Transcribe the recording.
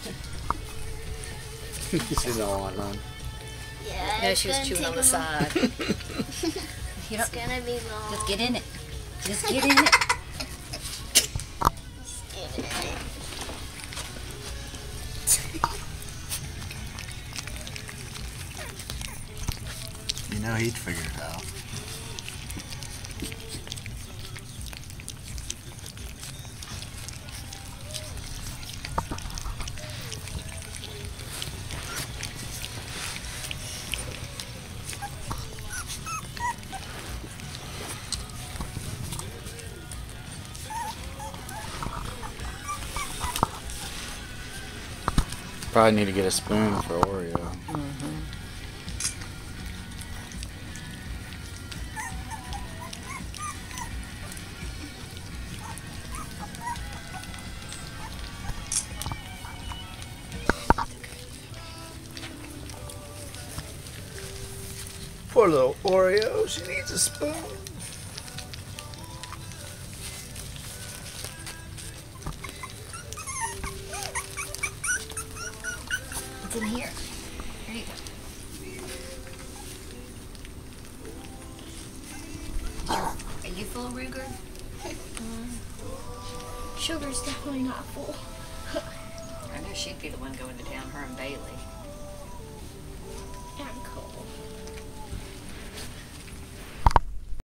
She's all on them. Yeah. No, she was chewing on the side. It's gonna be long. Just get in it. Just get in it. Just get in it. You know he'd figure it out. Probably need to get a spoon for Oreo. Poor little Oreo, she needs a spoon. It's in here. Here you go. Are you full, Ruger? Sugar's definitely not full. I know she'd be the one going to town, her and Bailey.